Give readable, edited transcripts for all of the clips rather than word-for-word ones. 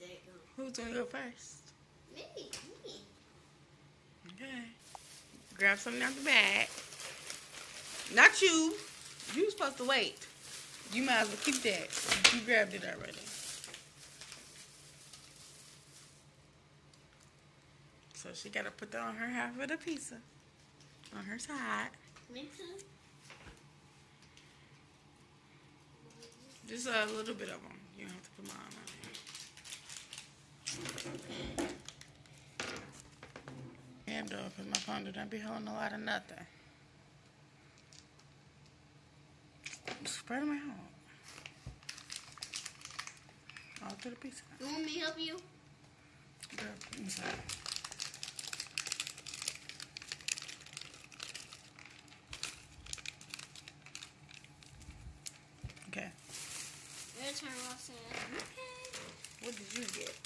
Who's gonna go first? Me. Okay. Grab something out the bag. Not you. You supposed to wait. You might as well keep that. You grabbed it already. So she gotta put that on her half of the pizza. On her side. Me too. Just a little bit of them. You don't have to put mine on. And because my phone don't be holding a lot of nothing. Spread them out. All through the pizza. You want me to help you? Girl, inside. Okay. Your turn, Roxanne. Okay. What did you get?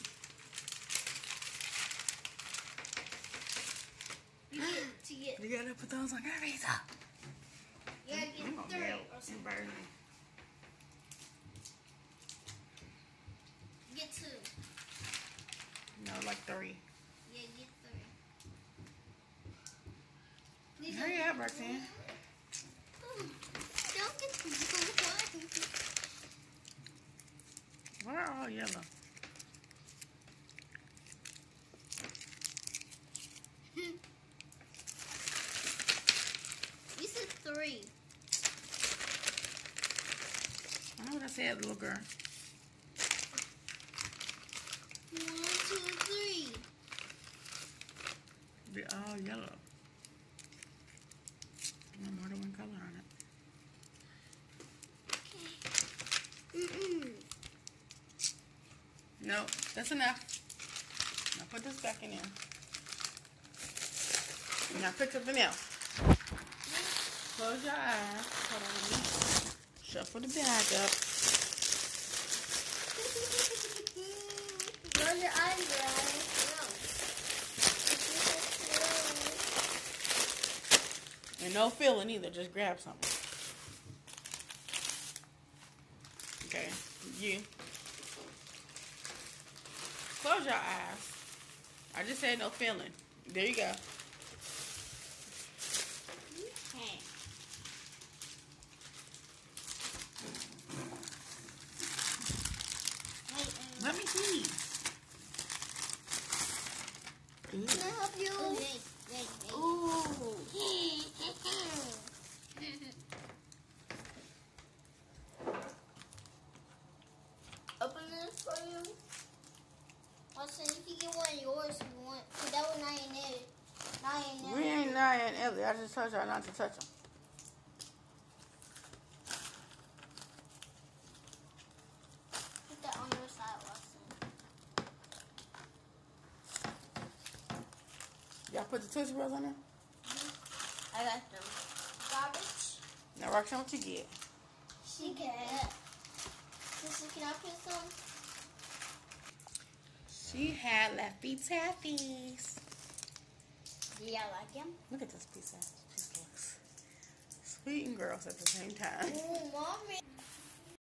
You gotta put those on your pizza. You gotta get 3 or something. Get 2. No, like 3. Yeah, get 3. Hurry up, Roxanne. Don't get too Why are all yellow? You said 3. I know what I said, little girl. 1, 2, 3. They're all yellow. No more than one color on it. Okay. No, that's enough. Now put this back in there. Now pick something else. Close your eyes. Hold on, let me shuffle the bag up. Close your eyes, guys. And no feeling either. Just grab something. Okay, you. Close your eyes. I just said no feeling. There you go. Okay. Let me see. Can I help you? Ooh. Open this for you. Also, you can get one of yours if you want. Cause that one I ain't it. We ain't Naya and Ellie. I just told y'all not to touch them. Put that on your side, Watson. Y'all put the Tootsie Rolls on there? I got them. Garbage. Now, Roxanne, what you get? She got. Sister, can I put some? She had Laffy Taffies. Yeah, I like them. Look at this pizza. Cheesecakes. Sweet and gross at the same time. Ooh, Mommy.